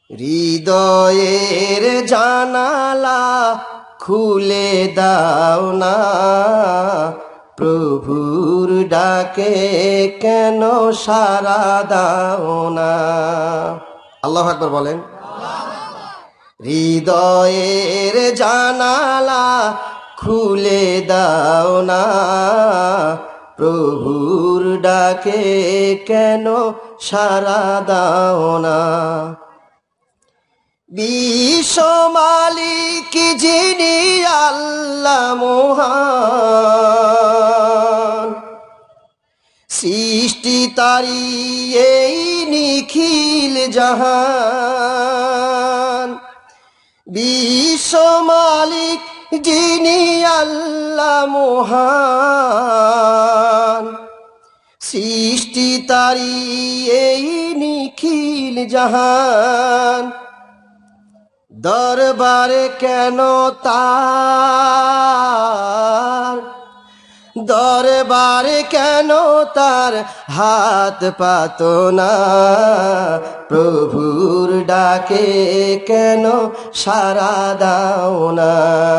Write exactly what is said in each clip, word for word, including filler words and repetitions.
হৃদয়ের জানালা খুলে দাও না, প্রভুর ডাকে কেন সাড়া দাও না। আল্লাহু আকবার বলেন। হৃদয়ের জানালা খুলে দাও না, প্রভুর ডাকে কেন সাড়া দাও না। বিশ্ব মালিক যিনি আল্লাহ মহান, সৃষ্টি তারি এই নিখিল জাহান। বিশ্ব মালিক যিনি আল্লাহ মহান, সৃষ্টি তারি এই নিখিল জাহান। দরবারে কেন তার, দরবারে কেন তার হাত পাতো না, প্রভুর ডাকে কেন সাড়া দাও না।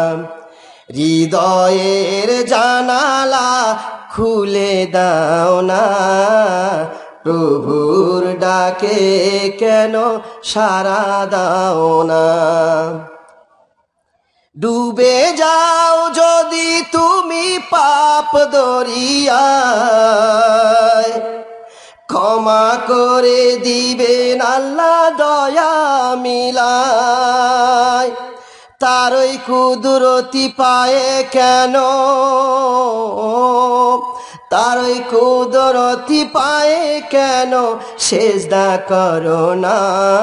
হৃদয়ের জানালা খুলে দাও না, প্রভুর ডাকে কেন সাড়া দাও না। ডুবে যাও যদি তুমি পাপ দরিয়ায়, ক্ষমা করে দিবেন আল্লাহ দয়া মিলায়। তারই কুদরতি পায়ে কেন, তারই কুদরতি পায়ে কেন সেজদা করো না,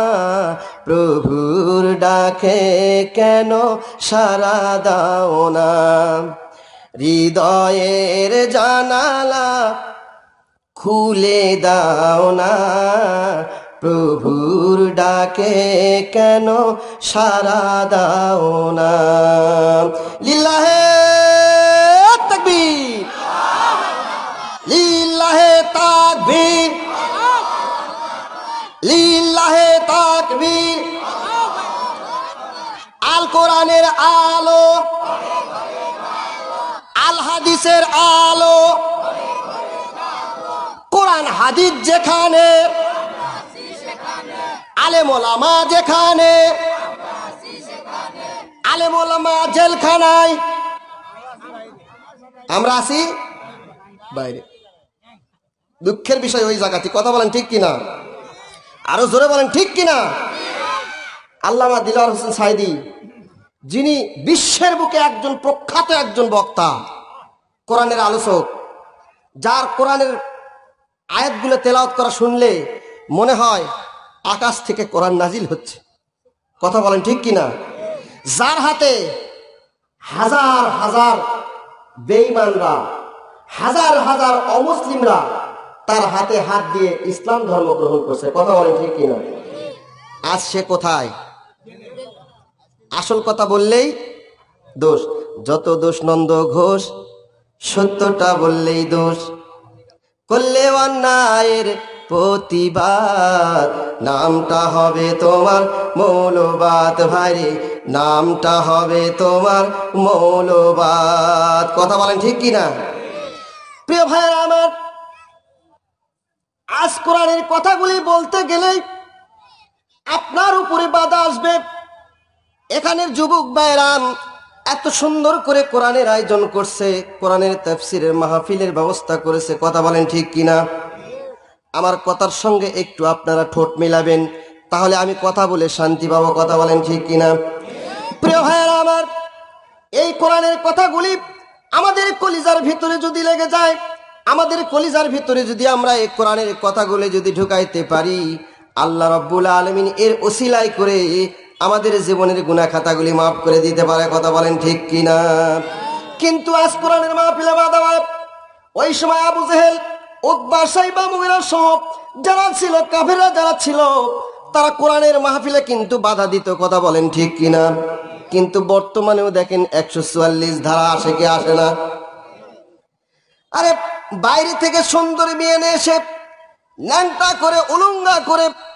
প্রভুর ডাকে কেন সাড়া দাও না। হৃদয়ের জানালা খুলে দাও না, প্রভুর ডাকে কেন সাড়া দাও না। লিল্লাহে তাকবীর, লিল্লাহে তাকবীর, লিল্লাহে তাকবীর। আল কোরআনের আলো, আল হাদিসের আলো, কোরআন হাদিস যেখানে, আলেম ওলামা যেখানে, আলেম ওলামা জেলখানায়, আমরা আছি বাইরে। দুঃখের বিষয় ওই জায়গাতে। কথা বলেন ঠিক কিনা? আরো জোরে বলেন ঠিক কিনা? আল্লামা দিলওয়ার হোসেন সাঈদী, যিনি বিশ্বের বুকে একজন প্রখ্যাত একজন বক্তা, কোরআনের আলোচক, যার কোরআনের আয়াতগুলো তেলাওয়াত করা শুনলে মনে হয় আকাশ থেকে কোরআন নাজিল হচ্ছে। কথা বলেন ঠিক কিনা? যার হাতে হাজার হাজার বেঈমানরা, হাজার হাজার অমুসলিমরা তার হাতে হাত দিয়ে ইসলাম ধর্ম গ্রহণ করছে। কথা বলেন ঠিক কিনা? আজ সে কোথায়? আসল কথা বললেই দোষ। যত দোষ নন্দ ঘোষ, সত্যটা বললেই দোষ। করলে অন্যায়ের প্রতিবাদ, নামটা হবে তোমার মৌলবাদ। ভাইরে নামটা হবে তোমার মৌলবাদ। কথা বলেন ঠিক কিনা? প্রিয় ভাইয়েরা আমার, আজ কোরআনের কথাগুলি বলতে গেলেই আপনার উপরে বাধা আসবে। এখানের যুবক ভাইরাম এত সুন্দর করে কোরআনের আয়োজন করছে, কোরআনের তাফসীরের মাহফিলের ব্যবস্থা করেছে। কথা বলেন ঠিক কিনা? আমার কথার সঙ্গে একটু আপনারা ঠোঁট মিলাবেন, তাহলে আমি কথা বলে শান্তি পাবো। কথা বলেন ঠিক কিনা? প্রিয় ভাইয়েরা আমার, এই কোরআনের কথাগুলি আমাদের কলিজার ভিতরে যদি লেগে যায়, আমাদের কলিজার ভিতরে যদি আমরা এই কোরআনের কথাগুলি যদি ঢুকাইতে পারি, আল্লাহ রাব্বুল আলামিন এর ওসিলায় করে আমাদের জীবনের গুনাহ খাতাগুলি মাফ করে দিতে পারে। কথা বলেন ঠিক কিনা? কিন্তু আজ কোরআনের মাহফিলে বাধা হয়। ওই সময় আবু জেহেল, উতবা, সাইবা, মুগীরা সহ যারা ছিল, কাফেররা যারা ছিল, তারা কোরআনের মাহফিলে কিন্তু বাধা দিত। কথা বলেন ঠিক কিনা? কিন্তু বর্তমানেও দেখেন একশো চুয়াল্লিশ ধারা আসে কি আসে না? আরে বাইরে থেকে সুন্দরী মেয়ে এনে এসে ন্যাংটা করে উলঙ্গা করে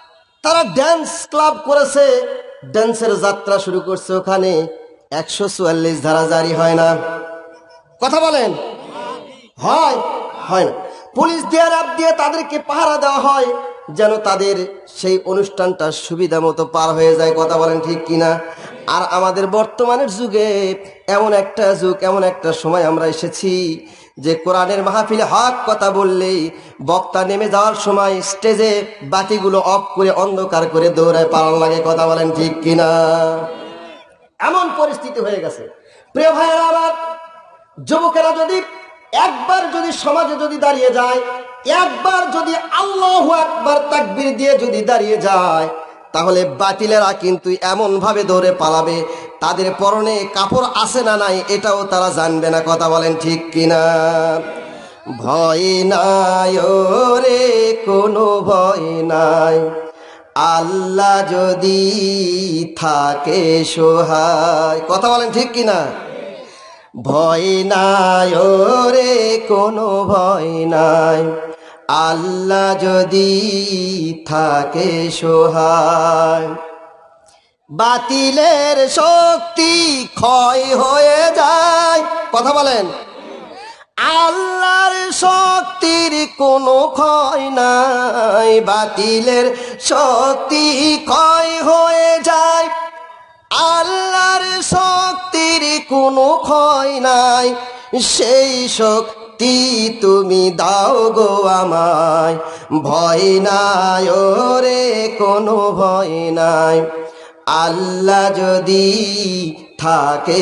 তারা ড্যান্স ক্লাব করেছে, ড্যান্সের যাত্রা শুরু করছে। ওখানে একশো চুয়াল্লিশ ধারা জারি হয় না? কথা বলেন, হয় হয় না? পুলিশ দিয়ে র্যাব দিয়ে তাদেরকে পাহারা দেওয়া হয় যেন তাদের সেই অনুষ্ঠানটা সুবিধা মতো পার হয়ে যায়। কথা বলেন ঠিক কিনা? আর আমাদের বর্তমানের যুগে এমন একটা যুগ, এমন একটা সময় আমরা এসেছি যে কোরআনের মাহফিলে হক কথা বললেই বক্তা নেমে যাওয়ার সময় স্টেজে বাতিগুলো অফ করে অন্ধকার করে দৌড়ায় পালান লাগে। কথা বলেন ঠিক কিনা? এমন পরিস্থিতি হয়ে গেছে। প্রিয় ভাইয়েরা আমার, যুবকেরা যদি একবার যদি সমাজে যদি দাঁড়িয়ে যায়, একবার যদি আল্লাহু আকবার তাকবীর দিয়ে যদি দাঁড়িয়ে যায়, তাহলে বাতিলেরা কিন্তু এমন ভাবে দৌড়ে পালাবে, তাদের পরনে কাপড় আছে না নাই এটাও তারা জানবে না। কথা বলেন ঠিক কিনা? ভয় নাই রে, কোনো ভয় নাই, আল্লাহ যদি থাকে সহায়। কথা বলেন ঠিক কিনা? ভয় নাই রে, কোনো ভয় নাই, আল্লাহ যদি থাকে সহায়। বাতিলের শক্তি ক্ষয় হয়ে যায়। কথা বলেন, আল্লাহর শক্তির কোনো ক্ষয় নাই। বাতিলের শক্তি ক্ষয় হয়ে যায়, আল্লাহর শক্তির কোনো ক্ষয় নাই। সেই শক্তি তুমি দাও গো আমায়, ভয় নাই রে, কোনো ভয় নাই, আল্লাহ যদি থাকে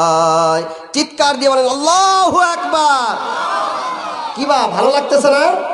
সহায়। চিৎকার দিয়ে বলেন আল্লাহু আকবার। কি বা ভালো লাগতেছে না?